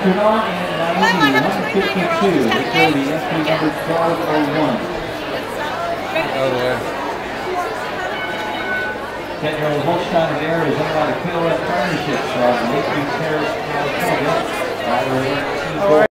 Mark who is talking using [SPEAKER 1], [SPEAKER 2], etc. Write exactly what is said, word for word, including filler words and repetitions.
[SPEAKER 1] entered on in Miami, one fifty-two. They carry the entry number twelve oh one.
[SPEAKER 2] Oh, yeah.
[SPEAKER 1] ten-year-old Holstein Bear is owned by the K O F Partnership from Lakeview Terrace, California.